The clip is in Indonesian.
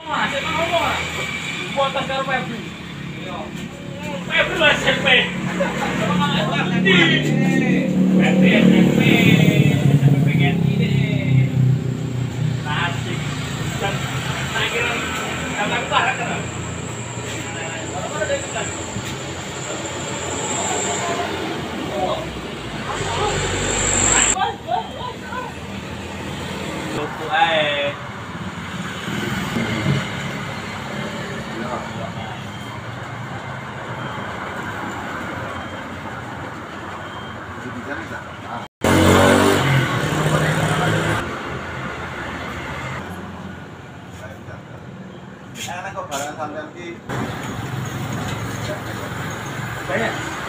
Masih mau ngomong. Foto karo Febri. Iya. Febri lah SMP. Febri SMP. SMP pengen ini. Asik. Dan saya kira anak barang kan. Mana ada itu kan? Lupa aja. Enak kok barang sampean ki. Banyak.